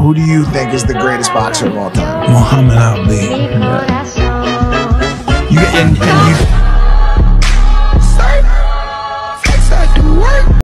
who do you think is the greatest boxer of all time? Muhammad Ali. Yeah.